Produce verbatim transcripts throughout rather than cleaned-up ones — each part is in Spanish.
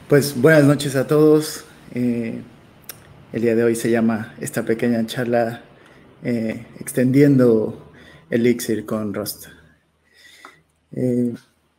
Pues buenas noches a todos. Eh, el día de hoy se llama esta pequeña charla eh, Extendiendo Elixir con Rust. Eh,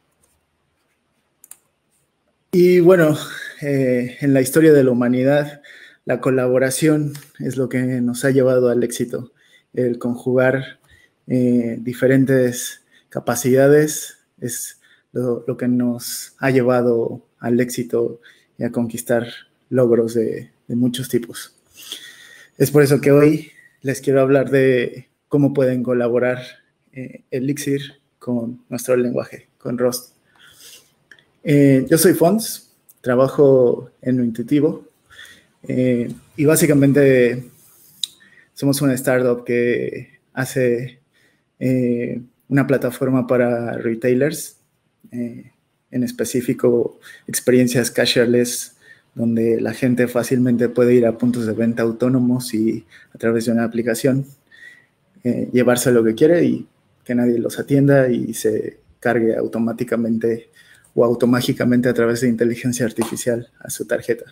y bueno, eh, en la historia de la humanidad, la colaboración es lo que nos ha llevado al éxito. El conjugar eh, diferentes capacidades es lo, lo que nos ha llevado al éxito y a conquistar logros de, de muchos tipos. Es por eso que hoy les quiero hablar de cómo pueden colaborar eh, Elixir con nuestro lenguaje, con Rust. Eh, yo soy Fons, trabajo en lo intuitivo eh, y básicamente somos una startup que hace eh, una plataforma para retailers, eh, en específico experiencias cashless, donde la gente fácilmente puede ir a puntos de venta autónomos y a través de una aplicación eh, llevarse lo que quiere y que nadie los atienda y se cargue automáticamente o automágicamente a través de inteligencia artificial a su tarjeta.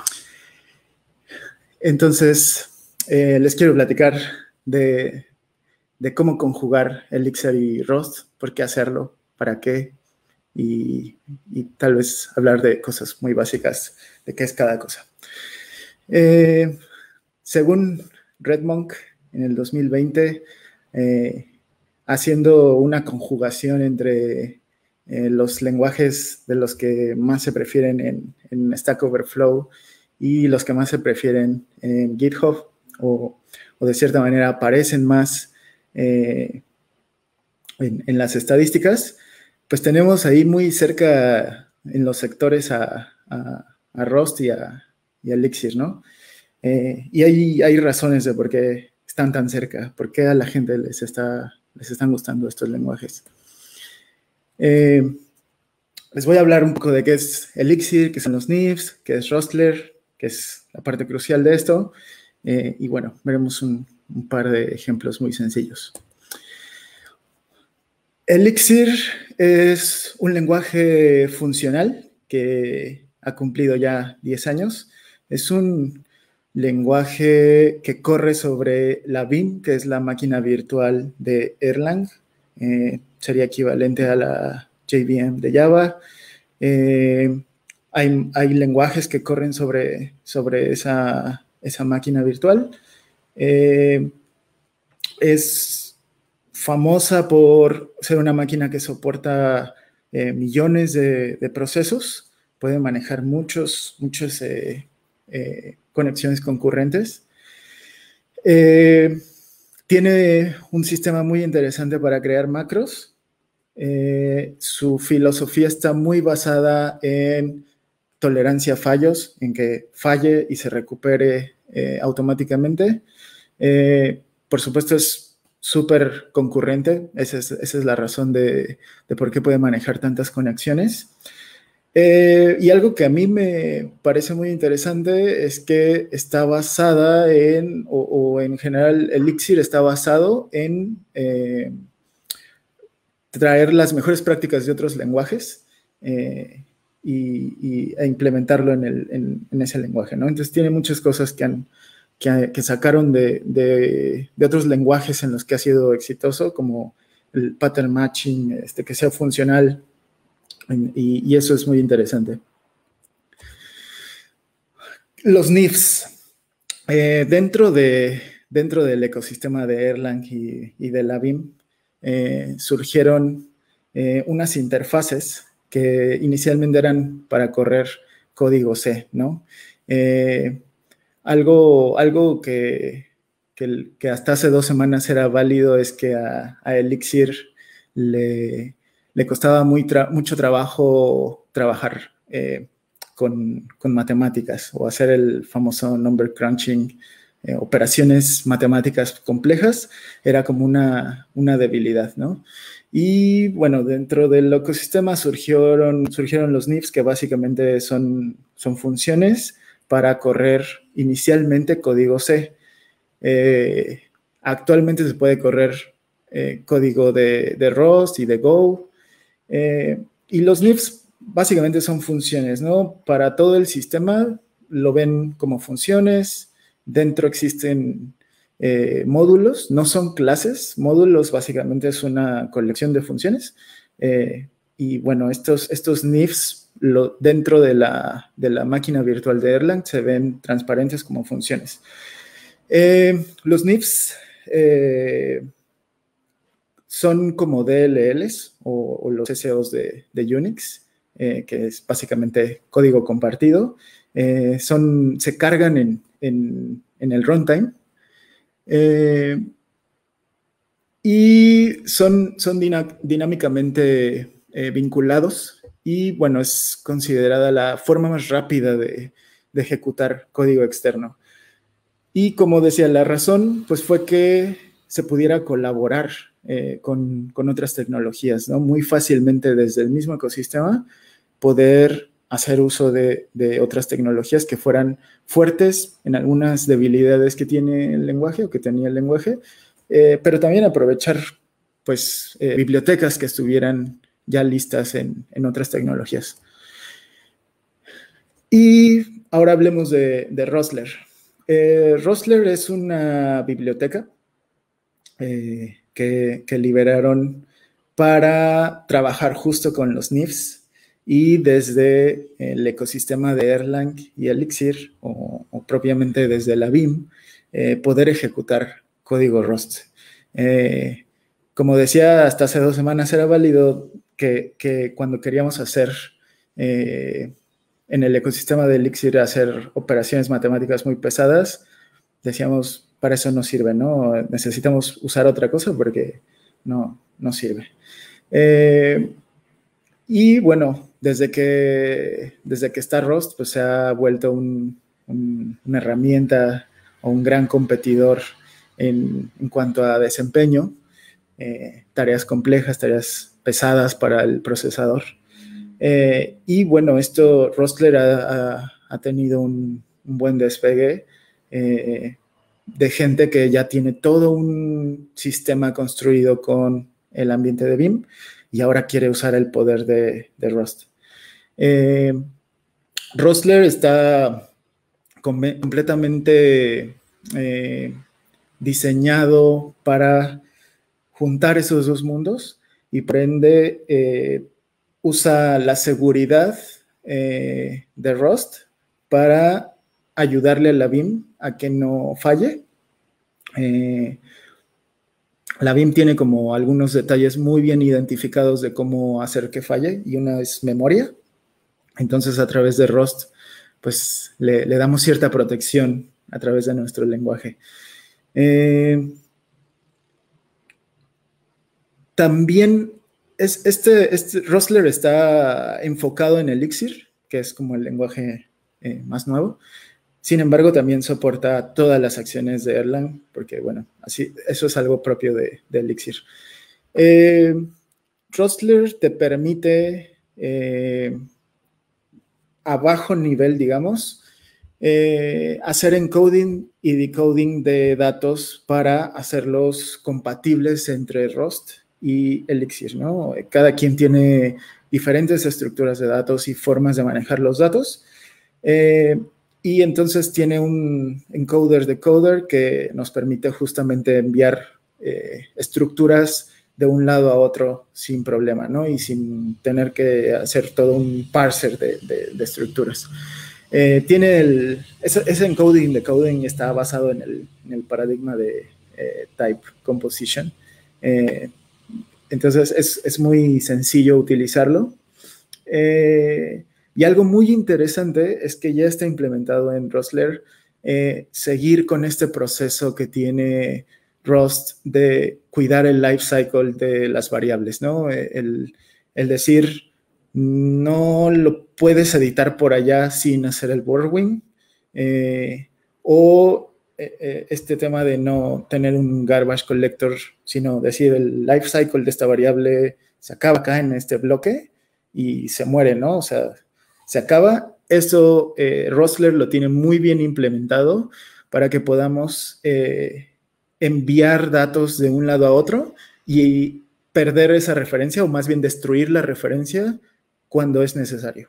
Entonces, eh, les quiero platicar de, de cómo conjugar Elixir y Rust, por qué hacerlo, para qué, y, y tal vez hablar de cosas muy básicas de qué es cada cosa. Eh, según RedMonk, en el dos mil veinte, eh, haciendo una conjugación entre eh, los lenguajes de los que más se prefieren en, en Stack Overflow y los que más se prefieren en GitHub, o, o de cierta manera aparecen más eh, en, en las estadísticas, pues tenemos ahí muy cerca en los sectores a, a, a Rust y a, y a Elixir, ¿no? Eh, y hay, hay razones de por qué están tan cerca, por qué a la gente les, está, les están gustando estos lenguajes. Eh, les voy a hablar un poco de qué es Elixir, qué son los N I Fs, qué es Rustler, que es la parte crucial de esto. Eh, y bueno, veremos un, un par de ejemplos muy sencillos. Elixir es un lenguaje funcional que ha cumplido ya diez años. Es un lenguaje que corre sobre la V I M, que es la máquina virtual de Erlang. Eh, sería equivalente a la J V M de Java. Eh, hay, hay lenguajes que corren sobre, sobre esa, esa máquina virtual. Eh, es famosa por ser una máquina que soporta eh, millones de, de, procesos, puede manejar muchos, muchos eh, eh, conexiones concurrentes. Eh, tiene un sistema muy interesante para crear macros. Eh, su filosofía está muy basada en tolerancia a fallos, en que falle y se recupere eh, automáticamente. Eh, por supuesto, es súper concurrente. Esa es, esa es la razón de, de por qué puede manejar tantas conexiones. Eh, y algo que a mí me parece muy interesante es que está basada en, o, o en general, Elixir está basado en eh, traer las mejores prácticas de otros lenguajes eh, y, y, e implementarlo en, el, en, en ese lenguaje, ¿no? Entonces tiene muchas cosas que, han, que, que sacaron de, de, de otros lenguajes en los que ha sido exitoso, como el pattern matching, este, que sea funcional, y, y eso es muy interesante. Los N I Fs. Eh, dentro, de, dentro del ecosistema de Erlang y, y de la V I M, eh, surgieron eh, unas interfaces que inicialmente eran para correr código C, ¿no? Eh, algo, algo que, que, que, hasta hace dos semanas era válido es que a, a Elixir le, le costaba muy tra mucho trabajo trabajar eh, con, con matemáticas o hacer el famoso number crunching, eh, operaciones matemáticas complejas, era como una, una debilidad, ¿no? Y bueno, dentro del ecosistema surgieron, surgieron los N I Fs, que básicamente son, son funciones para correr inicialmente código C. Eh, actualmente se puede correr eh, código de, de Rust y de Go. Eh, y los N I Fs básicamente son funciones, ¿no? Para todo el sistema lo ven como funciones. Dentro existen eh, módulos, no son clases. Módulos básicamente es una colección de funciones. Eh, y bueno, estos, estos N I Fs lo, dentro de la, de la máquina virtual de Erlang se ven transparentes como funciones. Eh, los N I Fs eh, son como D L Ls o, o los S Os de, de Unix, eh, que es básicamente código compartido. Eh, son, se cargan en, en, en el runtime. Eh, y son, son dinámicamente eh, vinculados y, bueno, es considerada la forma más rápida de, de ejecutar código externo. Y como decía, la razón pues fue que se pudiera colaborar eh, con, con otras tecnologías, ¿no? Muy fácilmente desde el mismo ecosistema poder hacer uso de, de otras tecnologías que fueran fuertes en algunas debilidades que tiene el lenguaje o que tenía el lenguaje, eh, pero también aprovechar pues, eh, bibliotecas que estuvieran ya listas en, en otras tecnologías. Y ahora hablemos de, de Rosler. Eh, Rosler es una biblioteca eh, que, que liberaron para trabajar justo con los N I Fs y desde el ecosistema de Erlang y Elixir, o, o propiamente desde la B I M, eh, poder ejecutar código Rust. Eh, como decía, hasta hace dos semanas era válido que, que cuando queríamos hacer eh, en el ecosistema de Elixir, hacer operaciones matemáticas muy pesadas, decíamos, para eso no sirve, ¿no? Necesitamos usar otra cosa porque no, no sirve. Eh, y bueno, desde que, desde que está Rust, pues se ha vuelto un, un, una herramienta o un gran competidor en, en cuanto a desempeño, eh, tareas complejas, tareas pesadas para el procesador. Eh, y bueno, esto, Rustler ha, ha, ha tenido un, un buen despegue eh, de gente que ya tiene todo un sistema construido con el ambiente de B I M y ahora quiere usar el poder de, de Rust. Eh, Rustler está com completamente eh, diseñado para juntar esos dos mundos y por ende eh, usa la seguridad eh, de Rust para ayudarle a la B I M a que no falle. Eh, la B I M tiene como algunos detalles muy bien identificados de cómo hacer que falle, y una es memoria. Entonces, a través de Rust, pues le, le damos cierta protección a través de nuestro lenguaje. Eh, también es, este, este Rustler está enfocado en Elixir, que es como el lenguaje eh, más nuevo. Sin embargo, también soporta todas las acciones de Erlang, porque, bueno, así, eso es algo propio de, de Elixir. Eh, Rustler te permite, eh, a bajo nivel, digamos, eh, hacer encoding y decoding de datos para hacerlos compatibles entre Rust y Elixir, ¿no? Cada quien tiene diferentes estructuras de datos y formas de manejar los datos. Eh, Y entonces tiene un encoder-decoder que nos permite justamente enviar eh, estructuras de un lado a otro sin problema, ¿no? Y sin tener que hacer todo un parser de, de, de estructuras. Eh, tiene el, ese, ese encoding-decoding está basado en el, en el paradigma de eh, type composition. Eh, entonces es, es muy sencillo utilizarlo. Eh, Y algo muy interesante es que ya está implementado en Rustler eh, seguir con este proceso que tiene Rust de cuidar el life cycle de las variables, ¿no? El, el decir, no lo puedes editar por allá sin hacer el borrowing, eh, o eh, este tema de no tener un garbage collector, sino decir el life cycle de esta variable se acaba acá en este bloque y se muere, ¿no? O sea, se acaba. Esto eh, Rustler lo tiene muy bien implementado para que podamos eh, enviar datos de un lado a otro y perder esa referencia, o más bien destruir la referencia cuando es necesario.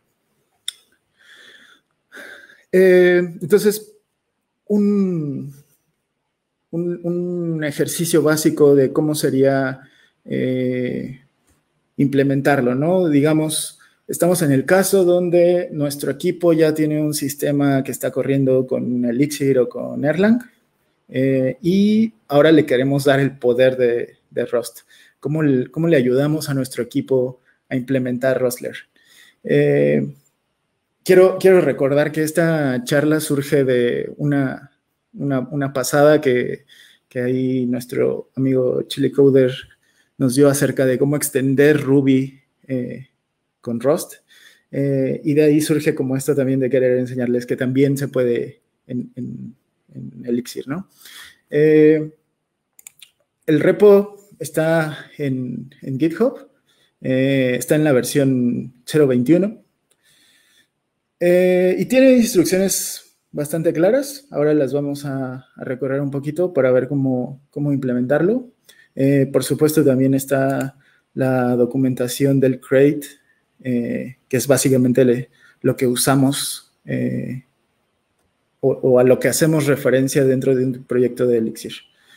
Eh, entonces, un, un, un ejercicio básico de cómo sería eh, implementarlo, ¿no? Digamos, estamos en el caso donde nuestro equipo ya tiene un sistema que está corriendo con Elixir o con Erlang, eh, y ahora le queremos dar el poder de, de Rust. ¿Cómo le, cómo le ayudamos a nuestro equipo a implementar Rustler? Eh, quiero, quiero recordar que esta charla surge de una, una, una pasada que, que ahí nuestro amigo Chili Coder nos dio acerca de cómo extender Ruby eh, con Rust. Eh, y de ahí surge como esto también de querer enseñarles que también se puede en, en, en Elixir, ¿no? Eh, el repo está en, en GitHub, eh, está en la versión cero punto veintiuno, eh, y tiene instrucciones bastante claras. Ahora las vamos a, a recorrer un poquito para ver cómo, cómo implementarlo. Eh, por supuesto, también está la documentación del crate, eh, que es básicamente le, lo que usamos eh, o, o a lo que hacemos referencia dentro de un proyecto de Elixir.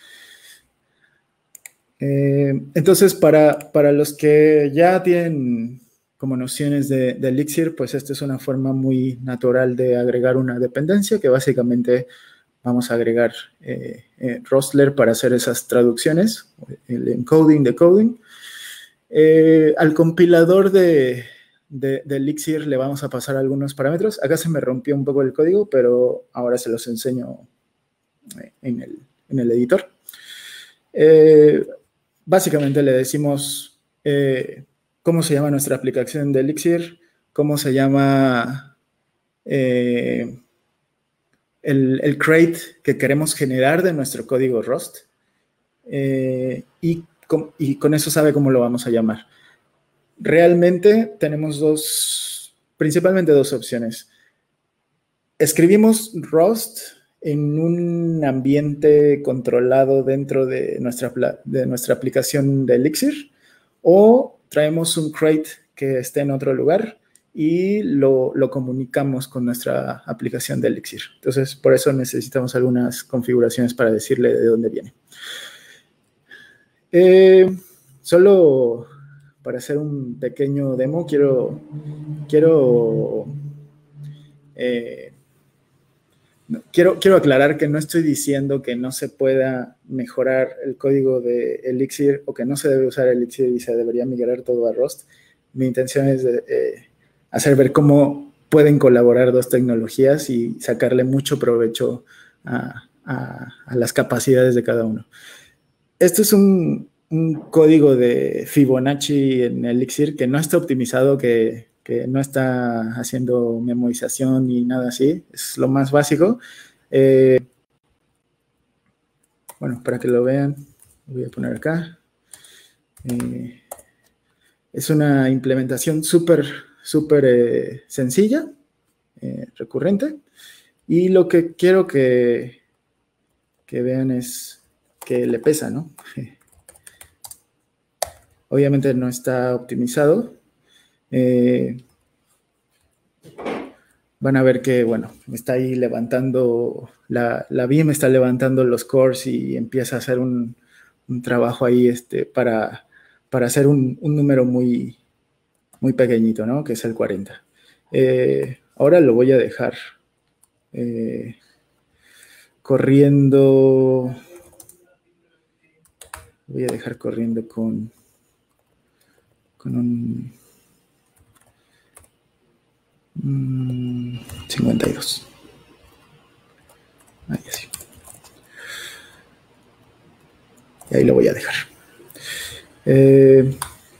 Eh, entonces, para, para los que ya tienen como nociones de, de Elixir, pues esta es una forma muy natural de agregar una dependencia, que básicamente vamos a agregar eh, eh, Rustler para hacer esas traducciones, el encoding, decoding. Eh, al compilador de, de, de Elixir le vamos a pasar algunos parámetros. Acá se me rompió un poco el código, pero ahora se los enseño en el, en el editor. Eh, básicamente le decimos eh, cómo se llama nuestra aplicación de Elixir, cómo se llama eh, el, el crate que queremos generar de nuestro código Rust, eh, y, con, y con eso sabe cómo lo vamos a llamar. Realmente tenemos dos, principalmente dos opciones. Escribimos Rust en un ambiente controlado dentro de nuestra, de nuestra aplicación de Elixir, o traemos un crate que esté en otro lugar y lo, lo comunicamos con nuestra aplicación de Elixir. Entonces, por eso necesitamos algunas configuraciones para decirle de dónde viene. Eh, solo para hacer un pequeño demo, quiero, quiero eh, Quiero, quiero aclarar que no estoy diciendo que no se pueda mejorar el código de Elixir o que no se debe usar Elixir y se debería migrar todo a Rust. Mi intención es de, eh, hacer ver cómo pueden colaborar dos tecnologías y sacarle mucho provecho a, a, a las capacidades de cada uno. Esto es un, un código de Fibonacci en Elixir que no está optimizado, que... que no está haciendo memorización ni nada así, es lo más básico. Eh, bueno, para que lo vean, lo voy a poner acá. Eh, es una implementación súper, súper eh, sencilla, eh, recurrente, y lo que quiero que, que vean es que le pesa, ¿no? Obviamente no está optimizado. Eh, van a ver que, bueno, está ahí levantando, la, la V I M está levantando los cores y empieza a hacer un, un trabajo ahí este, para, para hacer un, un número muy, muy pequeñito, ¿no? Que es el cuarenta. Eh, ahora lo voy a dejar eh, corriendo, voy a dejar corriendo con, con un... cincuenta y dos. Ahí así. Y ahí lo voy a dejar. Eh,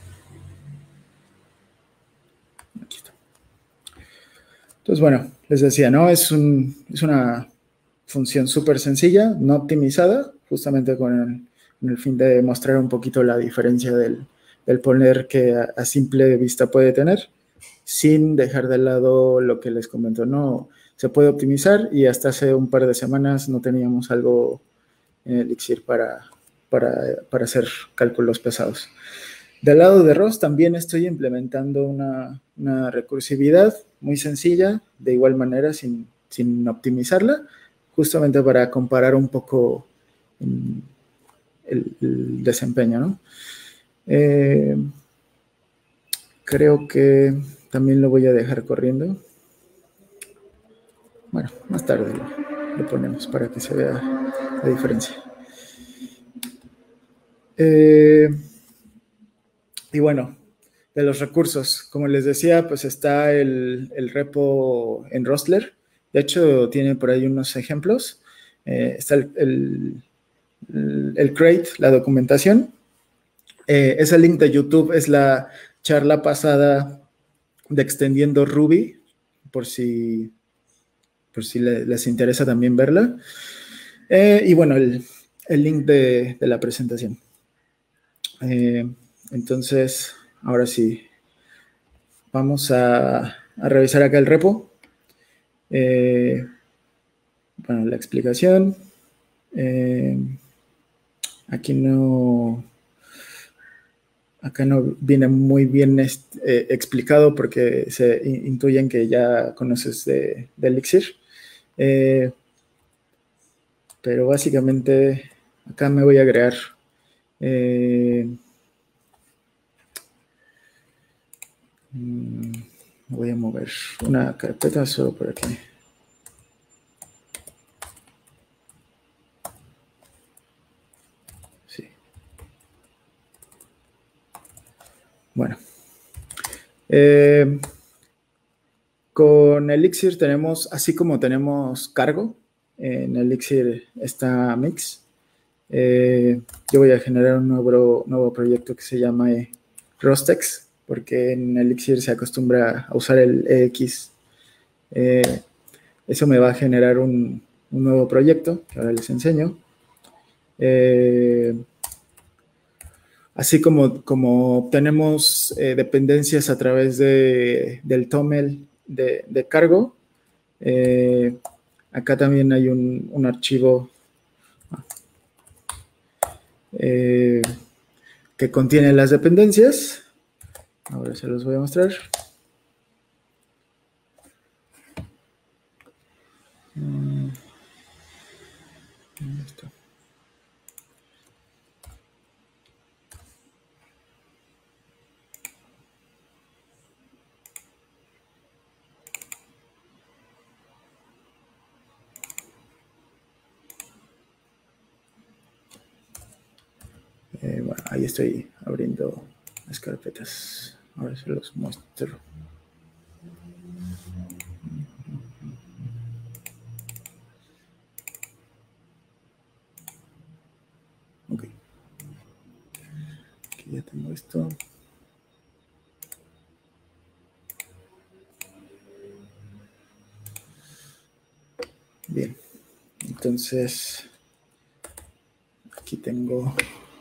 aquí está. Entonces, bueno, les decía, ¿no? Es, un, es una función súper sencilla, no optimizada, justamente con el, con el fin de mostrar un poquito la diferencia del, del poner que a, a simple vista puede tener, sin dejar de lado lo que les comento, ¿no? Se puede optimizar y hasta hace un par de semanas no teníamos algo en Elixir para, para, para hacer cálculos pesados. Del lado de R O S también estoy implementando una, una recursividad muy sencilla, de igual manera, sin, sin optimizarla, justamente para comparar un poco el, el desempeño, ¿no? Eh, creo que también lo voy a dejar corriendo. Bueno, más tarde lo, lo ponemos para que se vea la diferencia. Eh, y bueno, de los recursos, como les decía, pues está el, el repo en Rostler. De hecho, tiene por ahí unos ejemplos. Eh, está el, el, el crate, la documentación. Eh, ese link de YouTube es la charla pasada de Extendiendo Ruby, por si, por si le, les interesa también verla. Eh, y bueno, el, el link de, de la presentación. Eh, entonces, ahora sí, vamos a, a revisar acá el repo. Eh, bueno, la explicación. Eh, aquí no... Acá no viene muy bien eh, explicado porque se intuyen que ya conoces de, de Elixir. Eh, pero básicamente acá me voy a agregar eh, me voy a mover una carpeta solo por aquí. Sí. Bueno. Eh, con Elixir tenemos, así como tenemos cargo, en Elixir está Mix. Eh, yo voy a generar un nuevo, nuevo proyecto que se llama eh, Rostex, porque en Elixir se acostumbra a usar el E X. Eh, eso me va a generar un, un nuevo proyecto, que ahora les enseño. Eh, así como, como tenemos eh, dependencias a través de, del toml de, de cargo, eh, acá también hay un, un archivo eh, que contiene las dependencias. Ahora se los voy a mostrar. ¿Dónde está? Eh, bueno, ahí estoy abriendo las carpetas. Ahora se los muestro. Ok. Aquí ya tengo esto. Bien. Entonces, aquí tengo...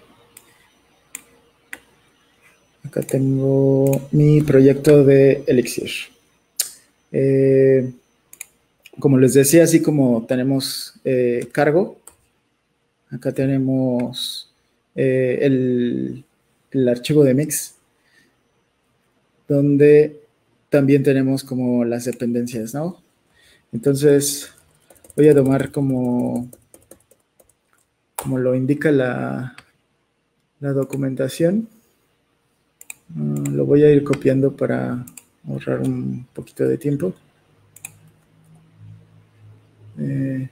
Acá tengo mi proyecto de Elixir. Eh, como les decía, así como tenemos eh, cargo, acá tenemos eh, el, el archivo de mix, donde también tenemos como las dependencias, ¿no? Entonces, voy a tomar como, como lo indica la, la documentación. Uh, lo voy a ir copiando para ahorrar un poquito de tiempo. Eh,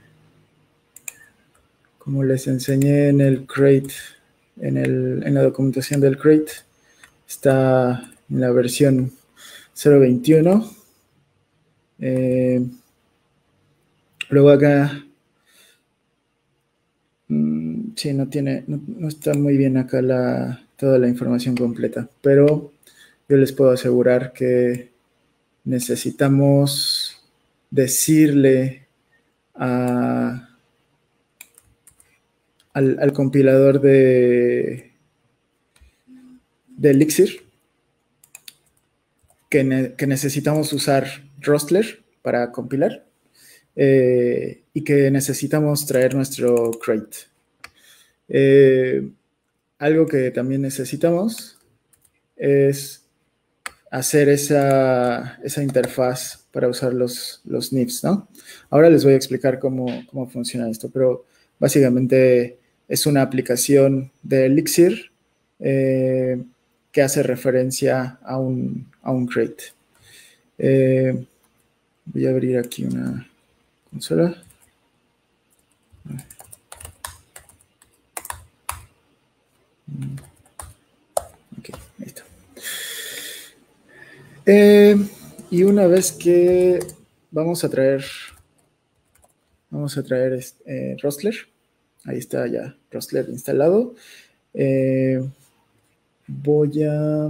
como les enseñé en el crate, en, el, en la documentación del crate, está en la versión cero veintiuno. Eh, luego acá, mmm, sí, no tiene, no, no está muy bien acá la, toda la información completa, pero yo les puedo asegurar que necesitamos decirle a, al, al compilador de, de Elixir que, ne, que necesitamos usar Rostler para compilar eh, y que necesitamos traer nuestro crate. Eh, algo que también necesitamos es hacer esa, esa interfaz para usar los, los N I Fs, ¿no? Ahora les voy a explicar cómo, cómo funciona esto, pero básicamente es una aplicación de Elixir eh, que hace referencia a un, a un crate. Eh, voy a abrir aquí una consola. Ok, ahí está. Eh, y una vez que vamos a traer, vamos a traer eh, Rustler, ahí está ya Rustler instalado. Eh, voy a...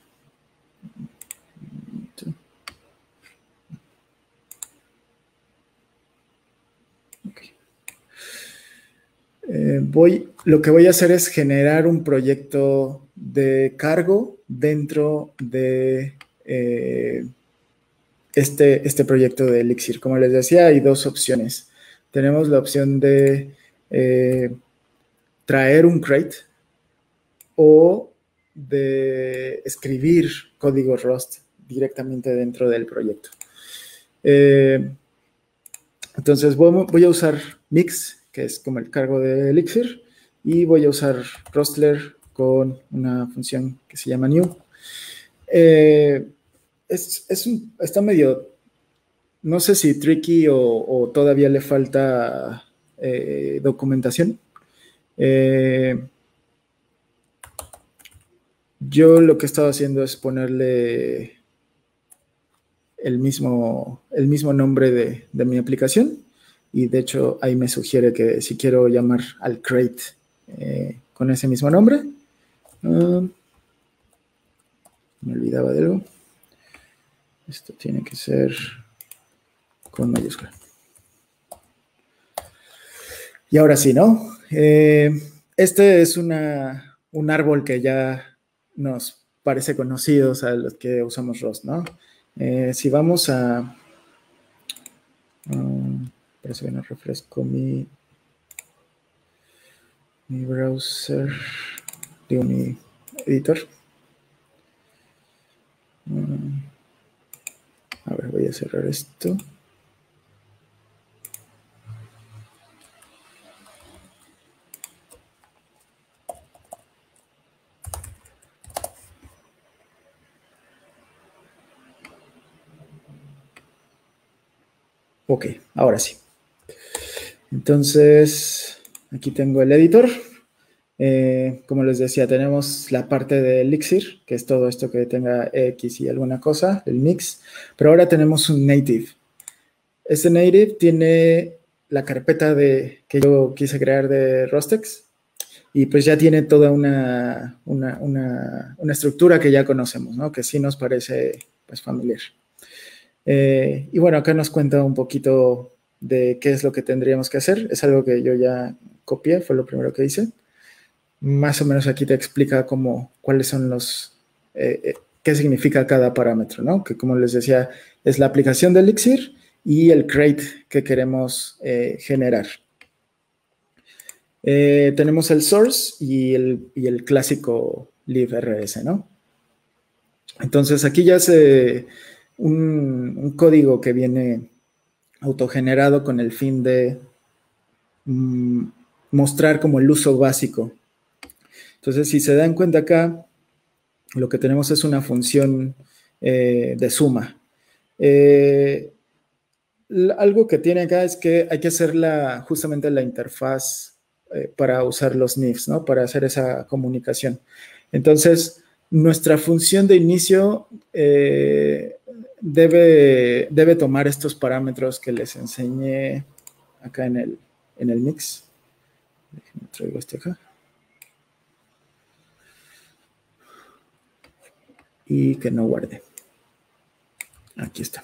Okay. Eh, voy, lo que voy a hacer es generar un proyecto de cargo dentro de eh, este, este proyecto de Elixir. Como les decía, hay dos opciones. Tenemos la opción de eh, traer un crate o de escribir código Rust directamente dentro del proyecto. Eh, entonces voy, voy a usar Mix, que es como el cargo de Elixir, y voy a usar Rustler con una función que se llama new. Eh, es, es un, está medio, no sé si tricky o, o todavía le falta eh, documentación. Eh, yo lo que he estado haciendo es ponerle el mismo, el mismo nombre de, de mi aplicación, y de hecho ahí me sugiere que si quiero llamar al crate eh, con ese mismo nombre. Uh, me olvidaba de algo. Esto tiene que ser con mayúscula. Y ahora sí, ¿no? Eh, este es una, un árbol que ya nos parece conocido a los que usamos Rust, ¿no? Eh, si vamos a... Um, parece que no refresco mi, mi browser, digo mi editor. Um, a ver, voy a cerrar esto. Ok, ahora sí. Entonces, aquí tengo el editor. Eh, como les decía, tenemos la parte de Elixir, que es todo esto que tenga X y alguna cosa, el mix. Pero ahora tenemos un native. Este native tiene la carpeta de, que yo quise crear de Rustex, y pues ya tiene toda una, una, una, una estructura que ya conocemos, ¿no? Que sí nos parece pues familiar. Eh, y bueno, acá nos cuenta un poquito de qué es lo que tendríamos que hacer. Es algo que yo ya copié, fue lo primero que hice. Más o menos aquí te explica cómo, cuáles son los, eh, eh, qué significa cada parámetro, ¿no? Que como les decía, es la aplicación de Elixir y el crate que queremos eh, generar. Eh, tenemos el source y el, y el clásico librs, ¿no? Entonces aquí ya se... Un, un código que viene autogenerado con el fin de mm, mostrar como el uso básico. Entonces, si se dan cuenta acá, lo que tenemos es una función eh, de suma. Eh, algo que tiene acá es que hay que hacer la, justamente la interfaz eh, para usar los N I Fs, ¿no? Para hacer esa comunicación. Entonces, nuestra función de inicio eh, debe, debe tomar estos parámetros que les enseñé acá en el, en el mix. Déjenme traigo este acá. Y que no guarde. Aquí está.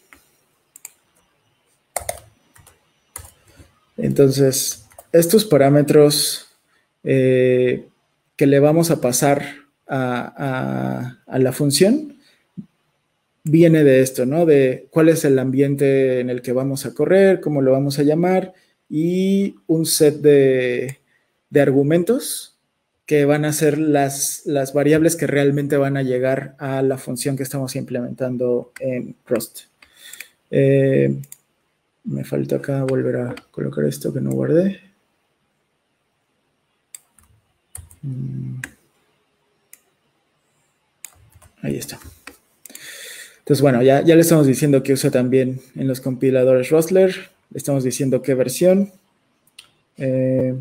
Entonces, estos parámetros eh, que le vamos a pasar a, a, a la función viene de esto, ¿no? De cuál es el ambiente en el que vamos a correr, cómo lo vamos a llamar, y un set de, de argumentos que van a ser las, las variables que realmente van a llegar a la función que estamos implementando en Rust. Eh, me falta acá volver a colocar esto que no guardé. Ahí está. Entonces, bueno, ya, ya le estamos diciendo que usa también en los compiladores Rustler. Le estamos diciendo qué versión. Eh,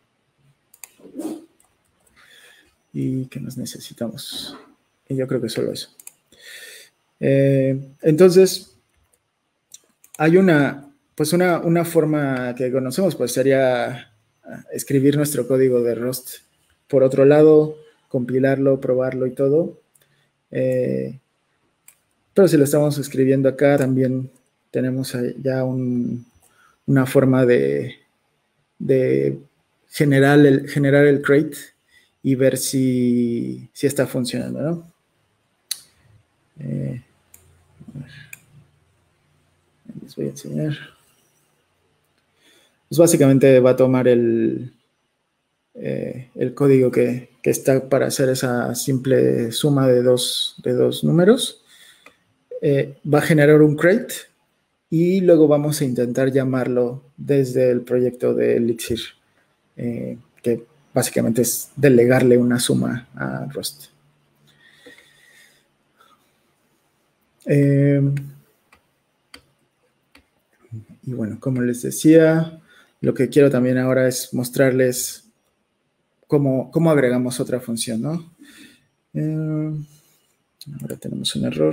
y qué más necesitamos. Y yo creo que solo eso. Eh, entonces, hay una, pues una, una forma que conocemos, pues sería escribir nuestro código de Rust. Por otro lado, compilarlo, probarlo y todo. Eh, pero si lo estamos escribiendo acá, también tenemos ya un, una forma de, de generar, el, generar el crate y ver si, si está funcionando, ¿no? Eh, a ver. Les voy a enseñar. Pues básicamente va a tomar el, eh, el código que, que está para hacer esa simple suma de dos, de dos números. Eh, va a generar un crate y luego vamos a intentar llamarlo desde el proyecto de Elixir, eh, que básicamente es delegarle una suma a Rust. Eh, y bueno, como les decía, lo que quiero también ahora es mostrarles cómo, cómo agregamos otra función, ¿no? Eh, ahora tenemos un error.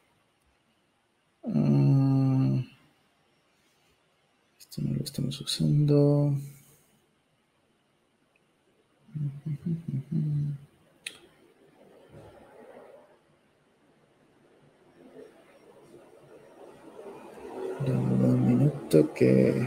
Uh, esto no lo estamos usando. Dame un minuto que...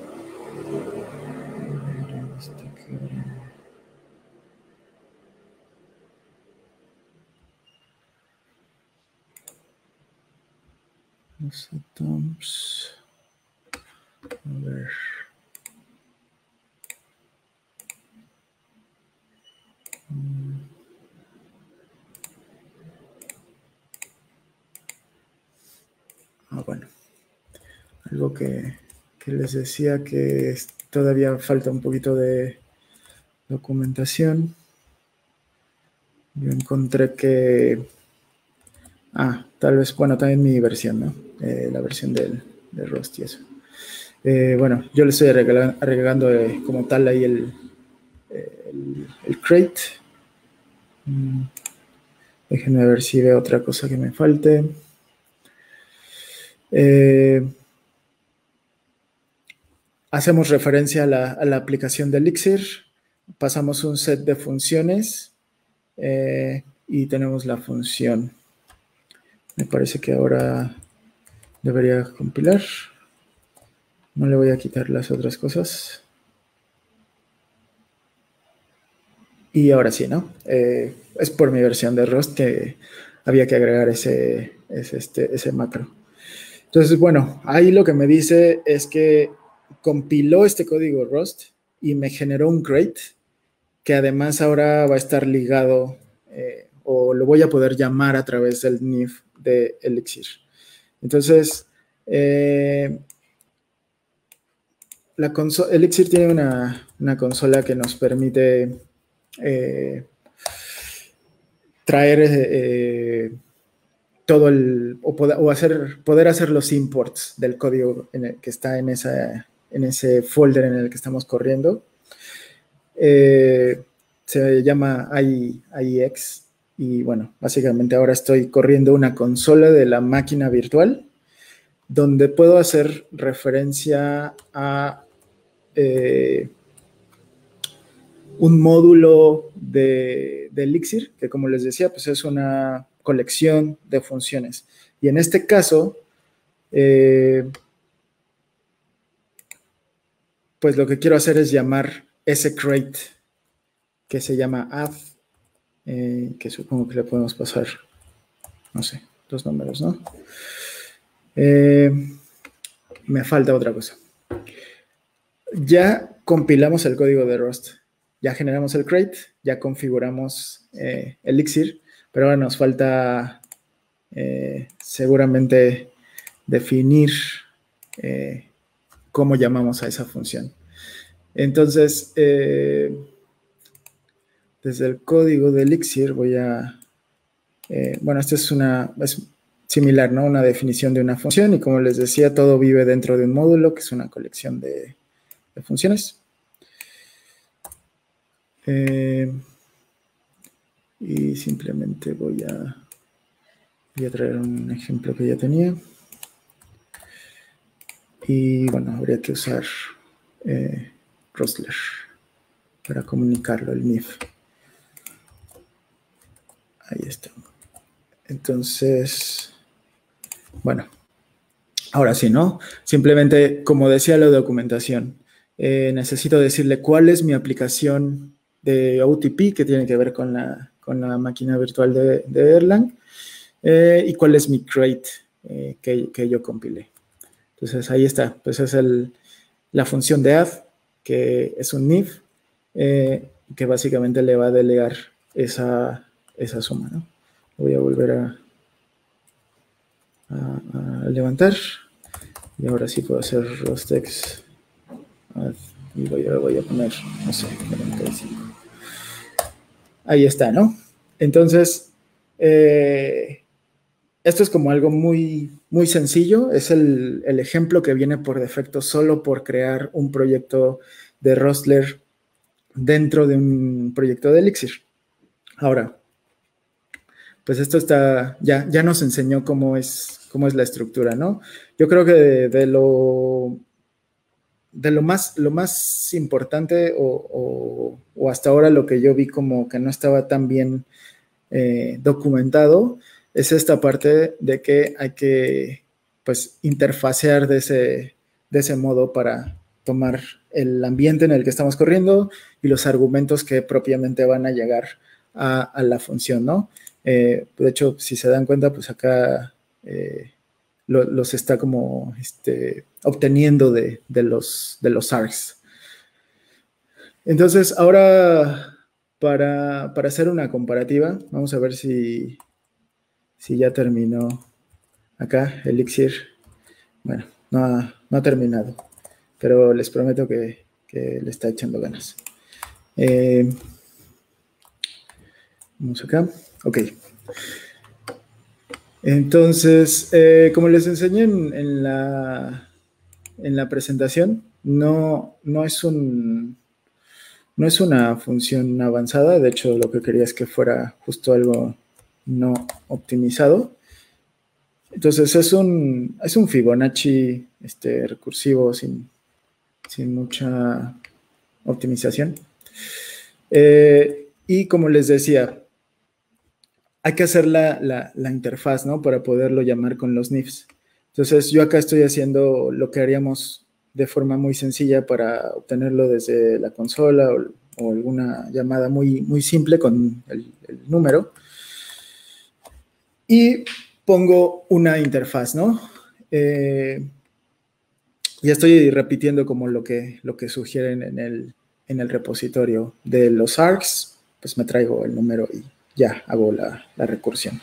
Los atoms. A ver. Ah, bueno. Algo que, que les decía que todavía falta un poquito de documentación. Yo encontré que... Ah, tal vez, bueno, también mi versión, ¿no? Eh, la versión del, de Rust y eso. Eh, bueno, yo le estoy arreglando, arreglando eh, como tal ahí el, el, el crate. Mm, déjenme ver si veo otra cosa que me falte. Eh, hacemos referencia a la, a la aplicación de Elixir. Pasamos un set de funciones eh, y tenemos la función. Me parece que ahora debería compilar. No le voy a quitar las otras cosas. Y ahora sí, ¿no? Eh, es por mi versión de Rust que había que agregar ese, ese, este, ese macro. Entonces, bueno, ahí lo que me dice es que compiló este código Rust y me generó un crate que además ahora va a estar ligado eh, o lo voy a poder llamar a través del N I F de Elixir. Entonces, eh, la Elixir tiene una, una consola que nos permite eh, traer eh, todo el, o, poder, o hacer, poder hacer los imports del código en el, que está en, esa, en ese folder en el que estamos corriendo. Eh, se llama I E X y bueno, básicamente ahora estoy corriendo una consola de la máquina virtual donde puedo hacer referencia a eh, un módulo de, de Elixir, que como les decía, pues es una colección de funciones. Y en este caso, eh, pues lo que quiero hacer es llamar ese crate que se llama add, eh, que supongo que le podemos pasar, no sé, dos números, ¿no? Eh, me falta otra cosa. Ya compilamos el código de Rust. ya generamos el crate, ya configuramos eh, Elixir, pero ahora nos falta eh, seguramente definir eh, cómo llamamos a esa función. Entonces, eh, desde el código de Elixir voy a... Eh, bueno, esta es una... Es similar, ¿no? Una definición de una función y como les decía, todo vive dentro de un módulo que es una colección de, de funciones. Eh, y simplemente voy a, voy a traer un ejemplo que ya tenía. Y bueno, habría que usar eh, Rostler para comunicarlo, el N I F. Ahí está. Entonces, bueno, ahora sí, ¿no? Simplemente, como decía la documentación, eh, necesito decirle cuál es mi aplicación de O T P que tiene que ver con la, con la máquina virtual de, de Erlang eh, y cuál es mi crate eh, que, que yo compilé. Entonces, ahí está. Pues es el, la función de add, que es un N I F, eh, que básicamente le va a delegar esa, esa suma, ¿no? Voy a volver a, a, a levantar. Y ahora sí puedo hacer rostex. Y voy a, voy a poner, no sé, cuarenta y cinco. Ahí está, ¿no? Entonces, eh, esto es como algo muy, muy sencillo. Es el, el ejemplo que viene por defecto solo por crear un proyecto de Rostler dentro de un proyecto de Elixir. Ahora, pues esto está, ya, ya nos enseñó cómo es, cómo es la estructura, ¿no? Yo creo que de, de lo, de lo más, lo más importante o, o, o hasta ahora lo que yo vi como que no estaba tan bien eh, documentado es esta parte de que hay que, pues, interfacear de ese, de ese modo para tomar el ambiente en el que estamos corriendo y los argumentos que propiamente van a llegar a, a la función, ¿no? Eh, de hecho, si se dan cuenta, pues acá eh, lo, los está como este, obteniendo de, de, los, de los args. Entonces, ahora, para, para hacer una comparativa, vamos a ver si, si ya terminó acá Elixir. Bueno, no ha, no ha terminado, pero les prometo que, que le está echando ganas. Eh, vamos acá. Ok. Entonces, eh, como les enseñé en, en, la, en la presentación, no, no, es un, no es una función avanzada. De hecho, lo que quería es que fuera justo algo no optimizado. Entonces, es un, es un Fibonacci este, recursivo sin, sin mucha optimización. Eh, y como les decía, hay que hacer la, la, la interfaz, ¿no? Para poderlo llamar con los N I Fs. Entonces, yo acá estoy haciendo lo que haríamos de forma muy sencilla para obtenerlo desde la consola o, o alguna llamada muy, muy simple con el, el número. Y pongo una interfaz, ¿no? Eh, ya estoy repitiendo como lo que, lo que sugieren en el, en el repositorio de los args, pues me traigo el número y ya hago la, la recursión.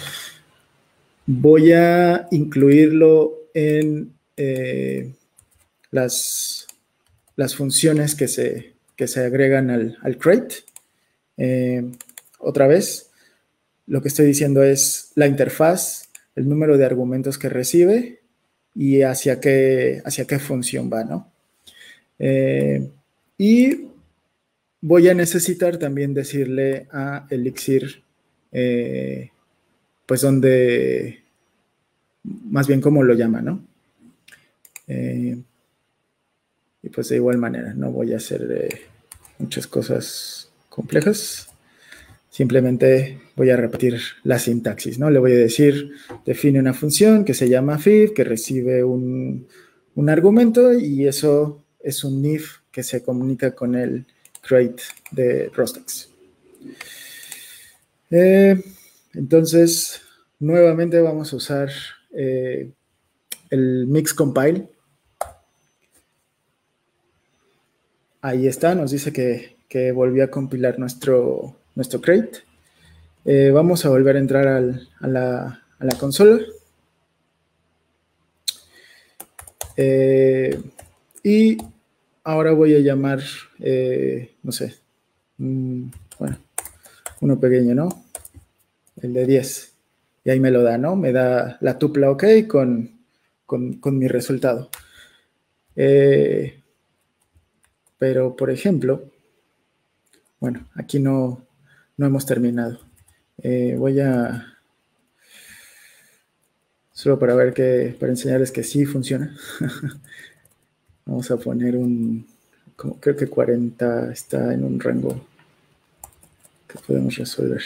Voy a incluirlo en eh, las, las funciones que se, que se agregan al, al crate. Eh, otra vez, lo que estoy diciendo es la interfaz, el número de argumentos que recibe y hacia qué, hacia qué función va, ¿no? Eh, y voy a necesitar también decirle a Elixir, eh, pues donde, más bien cómo lo llama, ¿no? Eh, y pues de igual manera, no voy a hacer eh, muchas cosas complejas. Simplemente voy a repetir la sintaxis, ¿no? Le voy a decir, define una función que se llama fib, que recibe un, un argumento y eso es un N I F que se comunica con el crate de rostex. Eh, entonces, nuevamente vamos a usar eh, el mix compile. Ahí está, nos dice que, que volvió a compilar nuestro, nuestro crate. Eh, vamos a volver a entrar al, a, la, a la consola. Eh, y ahora voy a llamar, eh, no sé, mm, bueno, uno pequeño, ¿no? El de diez. Y ahí me lo da, ¿no? Me da la tupla OK con, con, con mi resultado. Eh, pero, por ejemplo, bueno, aquí no, no hemos terminado. Eh, voy a... Solo para ver que, para enseñarles que sí funciona. Vamos a poner un... Como, creo que cuarenta está en un rango que podemos resolver.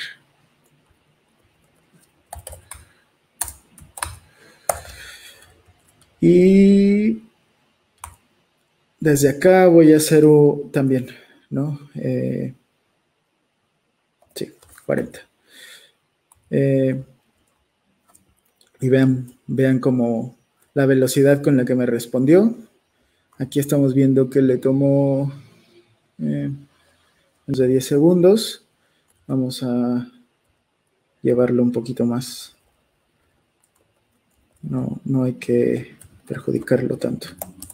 Y desde acá voy a hacer un, también, ¿no? Eh, sí, cuarenta. Eh, y vean, vean como la velocidad con la que me respondió. Aquí estamos viendo que le tomó eh, menos de diez segundos. Vamos a llevarlo un poquito más. No, no hay que perjudicarlo tanto.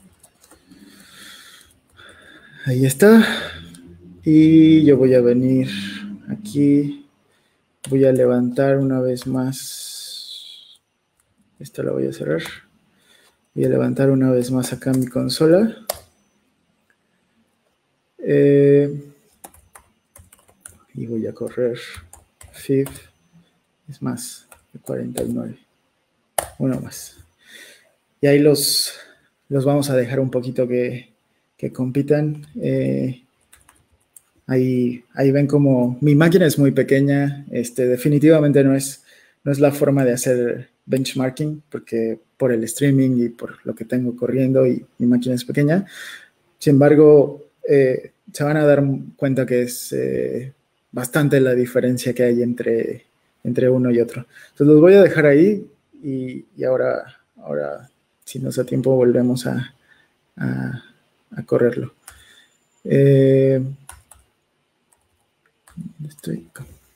Ahí está. Y yo voy a venir aquí. Voy a levantar una vez más. Esta la voy a cerrar. Voy a levantar una vez más acá mi consola. Eh, y voy a correr fif. Es más, de cuarenta y nueve. Uno más. Y ahí los, los vamos a dejar un poquito que, que compitan. Eh, ahí, ahí ven como mi máquina es muy pequeña. Este, definitivamente no es, no es la forma de hacer benchmarking, porque por el streaming y por lo que tengo corriendo y mi máquina es pequeña. Sin embargo, eh, se van a dar cuenta que es eh, bastante la diferencia que hay entre, entre uno y otro. Entonces los voy a dejar ahí y, y ahora, ahora, si nos da tiempo, volvemos a, a, a correrlo. Eh, estoy...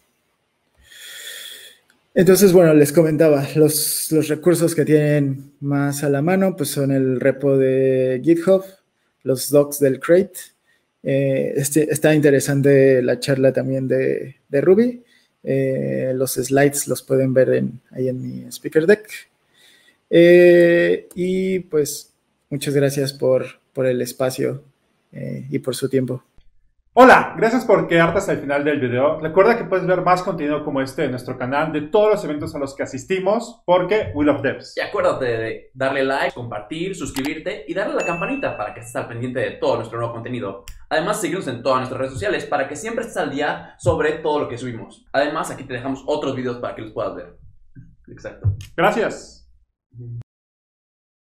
Entonces, bueno, les comentaba, los, los recursos que tienen más a la mano pues son el repo de GitHub, los docs del crate. Eh, este, está interesante la charla también de, de Ruby. Eh, los slides los pueden ver en, ahí en mi speaker deck. Eh, y pues muchas gracias por, por el espacio eh, y por su tiempo. Hola, gracias por quedarte hasta el final del video. Recuerda que puedes ver más contenido como este en nuestro canal de todos los eventos a los que asistimos, porque we love devs. Y acuérdate de darle like, compartir, suscribirte y darle a la campanita para que estés al pendiente de todo nuestro nuevo contenido. Además, síguenos en todas nuestras redes sociales para que siempre estés al día sobre todo lo que subimos. Además, aquí te dejamos otros videos para que los puedas ver. Exacto. Gracias.